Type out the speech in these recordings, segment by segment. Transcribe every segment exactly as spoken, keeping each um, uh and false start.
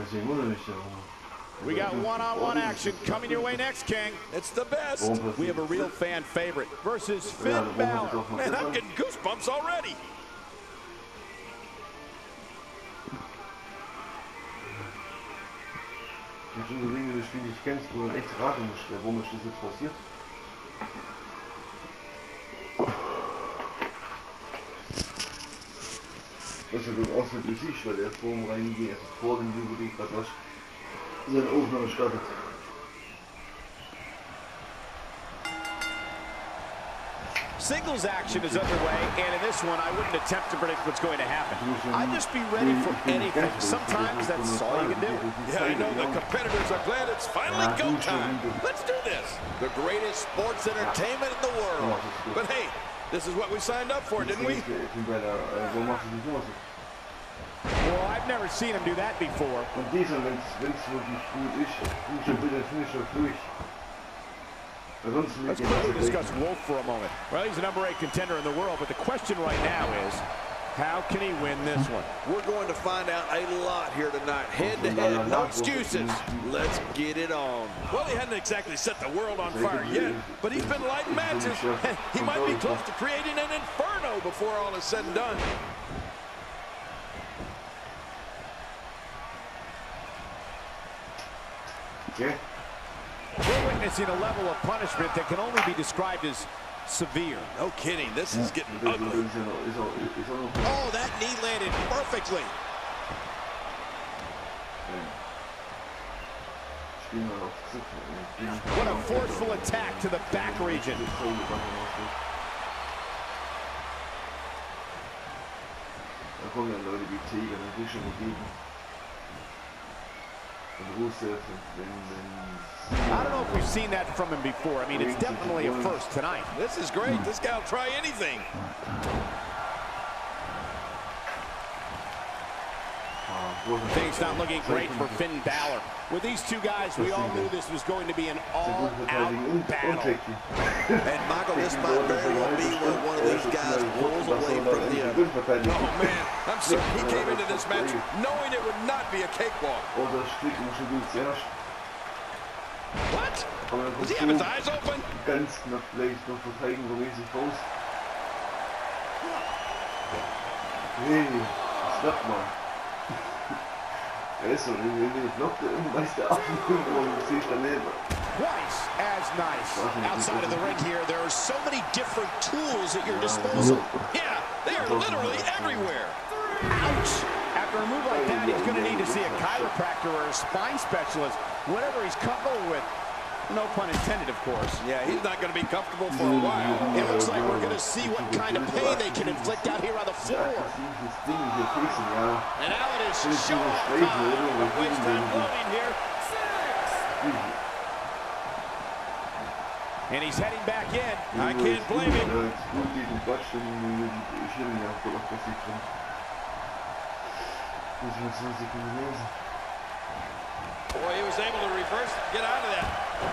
We got one-on-one action coming your way next, King. It's the best. We have a real fan favorite versus Finn Balor. Man, I'm getting goosebumps already. Wenn du Dinge des Spiels kennst, wo man echt raten muss, warum ist das jetzt passiert? Das ist ja doch auch so wie sich, weil er vor dem Reingehen, also vor dem Jubiläum gerade was seine Aufnahme startet. Singles action is underway, and in this one, I wouldn't attempt to predict what's going to happen. I'd just be ready for anything. Sometimes that's all you can do. Yeah, I know the competitors are glad it's finally go time. Let's do this. The greatest sports entertainment in the world. But hey, this is what we signed up for, didn't we? Well, I've never seen him do that before. Und dieser, wenn es wirklich gut ist, du schon bitte Finisher durch. Let's quickly discuss Wolf for a moment. Well, he's the number eight contender in the world, but the question right now is, how can he win this one? We're going to find out a lot here tonight. Head to head, no excuses. Let's get it on. Well, he hadn't exactly set the world on fire yet, but he's been lighting matches. He might be close to creating an inferno before all is said and done. Yeah. We're witnessing a level of punishment that can only be described as severe. No kidding, this is getting ugly. Oh, that knee landed perfectly. What a forceful attack to the back region. I don't know if we've seen that from him before. I mean, it's definitely a first tonight. This is great. This guy will try anything. Things not looking great for Finn Balor. With these two guys, we all knew this was going to be an all-out battle. And Michael, this might very well be where one of these guys pulls away from the other. Oh man, I'm certain he came into this match knowing it would not be a cakewalk. What? Does he have his eyes open? Ganz knapp vielleicht noch verteidigermäßig raus. Hey, stopp mal. Er ist so, wenn du blockt, dann weiß der Affen, wo du siehst daneben. Twice as nice. Outside of the ring here, there are so many different tools at your disposal. Yeah, they are literally everywhere. Ouch! After a move like that, he's going to need to see a chiropractor or a spine specialist, whatever he's comfortable with. No pun intended, of course. Yeah, he's not going to be comfortable for a while. It looks like we're going to see what kind of pain they can inflict out here on the floor. And now it is show off time. Don't waste time loading here. And he's heading back in. I can't blame him. Boy, he was able to reverse and get out of that.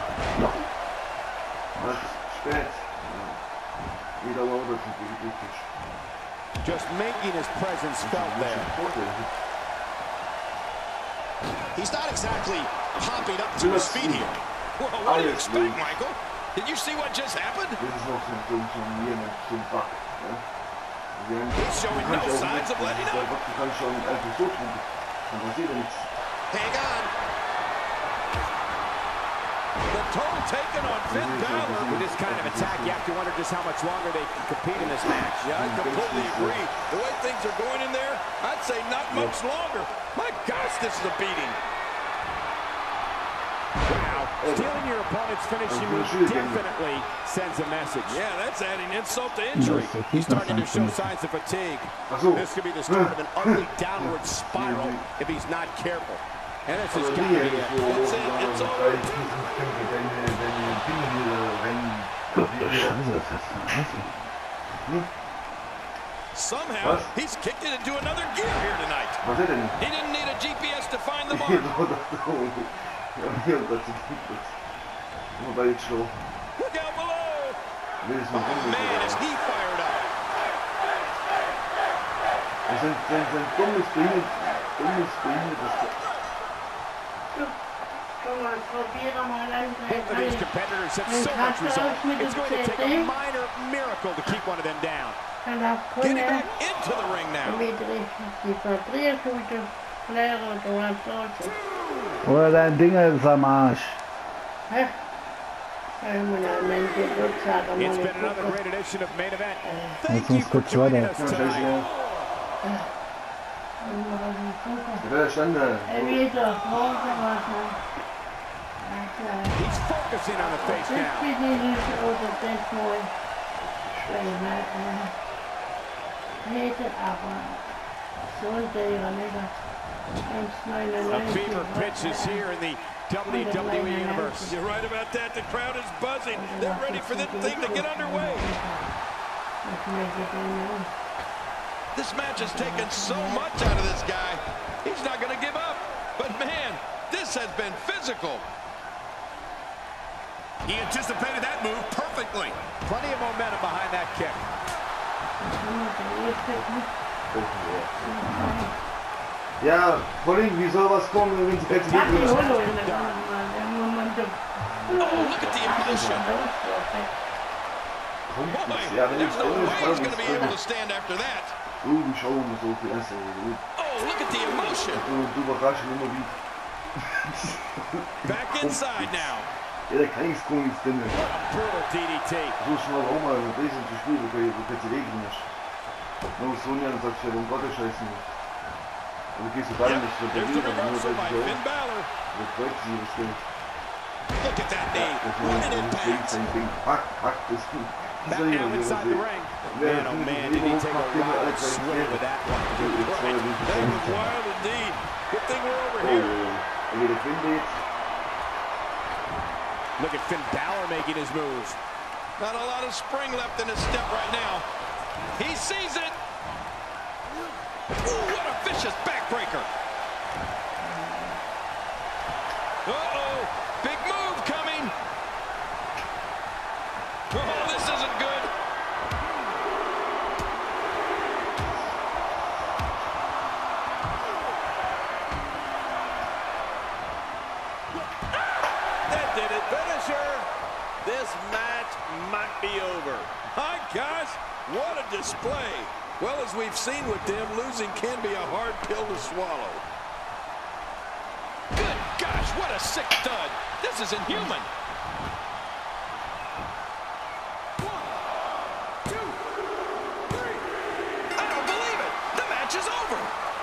Just making his presence felt there. He's not exactly popping up to his feet here. Well, what do you expect, Michael? Did you see what just happened? He's showing no signs of letting up. Hang on. The toll taken on Finn Balor. With this kind of attack, you have to wonder just how much longer they can compete in this match. Yeah, I completely agree. The way things are going in there, I'd say not much longer. My gosh, this is a beating. Wow, stealing your opponent's finishing move definitely sends a message. Yeah, that's adding insult to injury. He's starting to show signs of fatigue. This could be the start of an ugly downward spiral if he's not careful. And this has got to be it. That's it. It's over. Somehow, he's kicked it into another gear here tonight. He didn't need a G P S to find the mark. Look out below. Oh, man, is he fired up. For these competitors have so much resolve. It's going to take a minor miracle to keep one of them down. Getting back into the ring now. Oder dein Dinger ist am Arsch. It's been another great edition of Main Event. Thank you for joining us tonight. He's focusing on the face now. A fever pitch is here in the W W E Universe. You're right about that. The crowd is buzzing. They're ready for this thing to get underway. This match has taken so much out of this guy. He's not going to give up. But man, this has been physical. He anticipated that move perfectly. Plenty of momentum behind that kick. Ja, Colin, wie soll was kommen, wenn sie jetzt nicht Oh, look at the emotion. Boy, Ja, wenn ich there's no ohne way he's going to be able Spannung to stand after that. du, die Show muss so viel essen. Oh, look at the emotion. Du, du überraschst immer wieder. Back inside now. Ja, da kann ich's kommen, nichts drin. Brutal D D T. So schnell auch mal ein bisschen zu spielen, weil du kannst die Regeln nicht. Nur Sonja, dann sagst du ja, um Gottes Scheiße nicht. Und du gehst du da Yep, nicht, weil der there's the Liga, nur reversal weil by du Finn so, Balor. das freut sie, das Geld. Look at that knee. Das What an ist impact. ein Ding, pack, pack, das ist Back now inside the ring. Man, oh man, did he take a wild swing with that one. Right. That was wild indeed. Good thing we're over here. Und wie der Finn jetzt. Look at Finn Balor making his move. Not a lot of spring left in his step right now. He sees it. Ooh, what a vicious backbreaker. Uh-oh, big move coming. Oh, this isn't good. That did it. Finisher. This match might be over. My gosh, what a display. Well, as we've seen with them, losing can be a hard pill to swallow. Good gosh, what a sick stud. This is inhuman. One, two, three. I don't believe it. The match is over.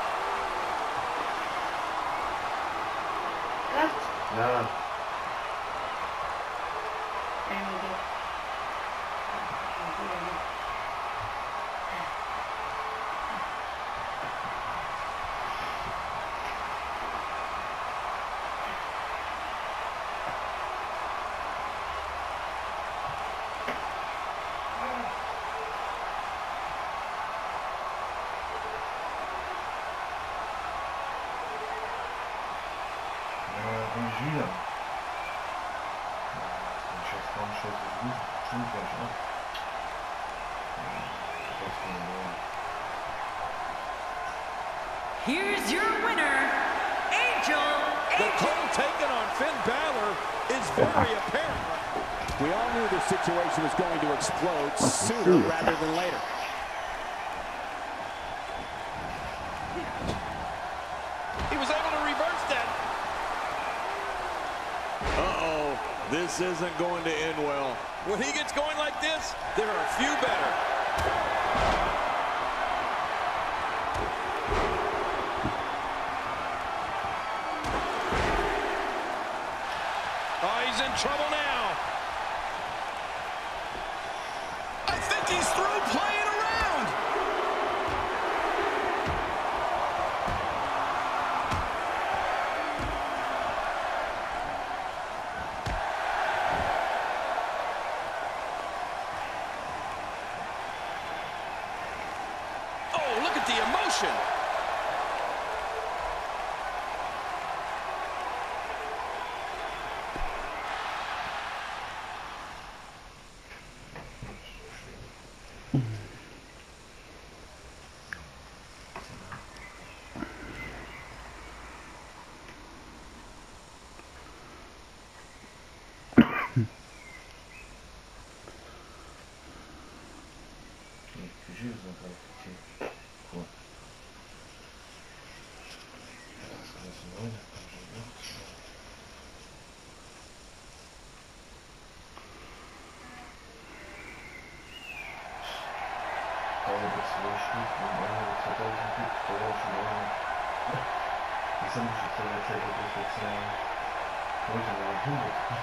Ja. Regie. Ich weiß kaum, ich weiß nicht, stimmt gleich ab. Here's your winner, Angel. The toll taken on Finn Balor is very apparent. We all knew this situation was going to explode sooner rather than later. He was able to reverse that. Uh-oh, this isn't going to end well. When he gets going like this, there are a few better. Oh, he's in trouble now. I think he's through playing around. Oh, look at the emotion. Some should say take a different sound. Where's the one?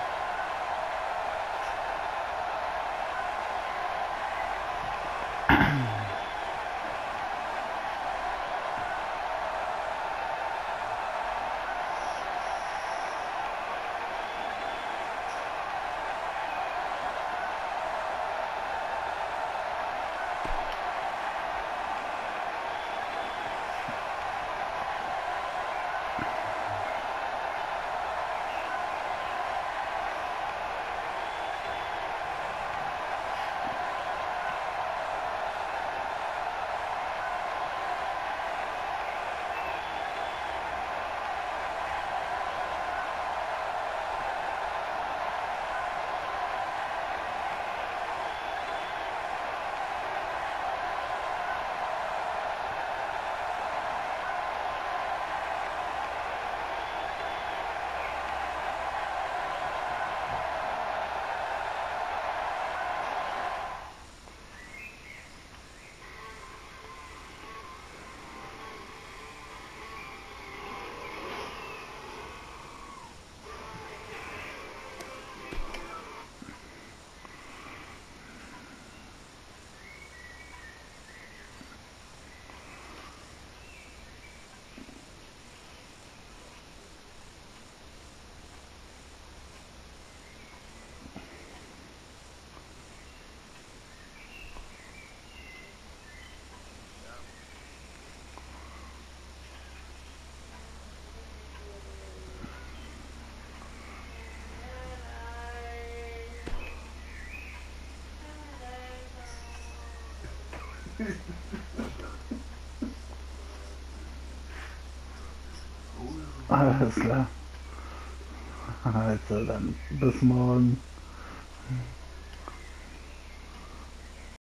Alles klar. Also dann bis morgen.